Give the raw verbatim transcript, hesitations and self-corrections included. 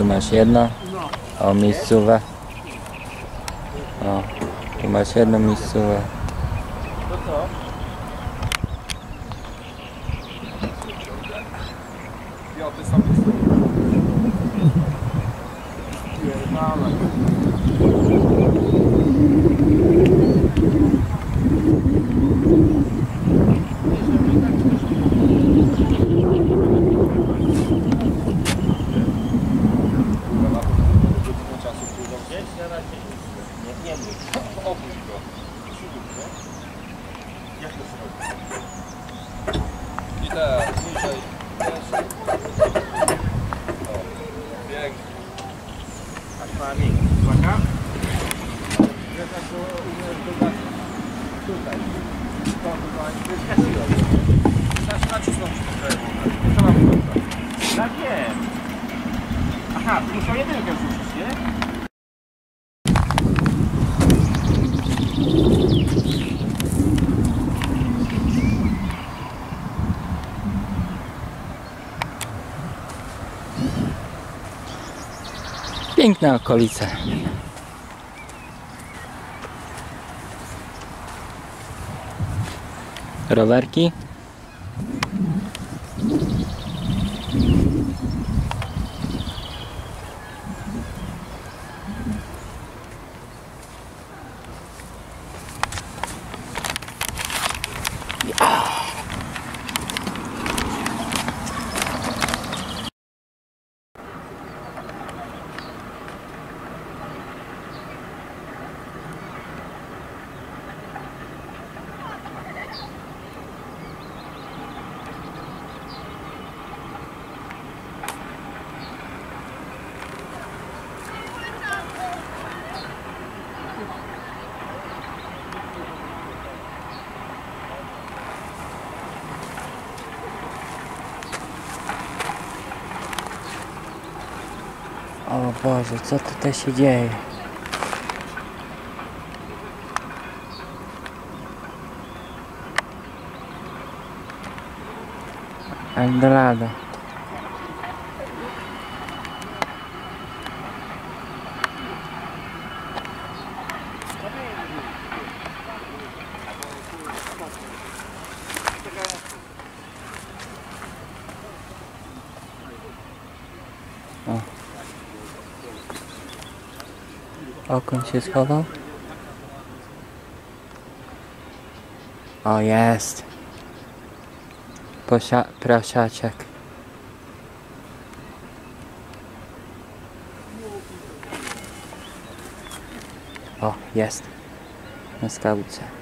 Tu masz jedno. O, miejscówę. O, tu masz jedną miejscówę. To co? Ja, ty sam jesteś. Pierdalaj. Nie, nie mów. Opuść go. Jak to zrobić? I tak, niżej. O, pięknie. Tak, pani. Uwaga. Ja tak go umiesz dodać tutaj. To tutaj. To jest kasiło. Znaczy nacisnąć trochę. Co mam wyglądać? Tak wiem. Aha, tu musiał jedynkę wrzucić, nie? Piękne okolice. Rowerki. O Boże, co tutaj się dzieje? Eldorado. O. Okon się schował. O, jest. Posia prosiaczek. O, jest. Na skałce.